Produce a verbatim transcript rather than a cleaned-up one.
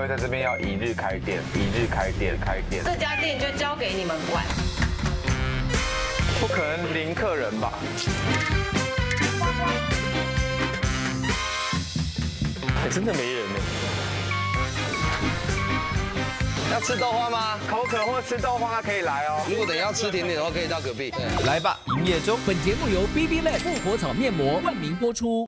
在这边要一日开店，一日开店，开店。 这家店就交给你们管。 不可能零客人吧？哎，真的没人呢。 要吃豆花吗？ 口渴或吃豆花可以来哦。 如果等一下要吃甜点的话，可以到隔壁。 来吧，营业中。 本节目由 B B Lab 复活草面膜冠名播出。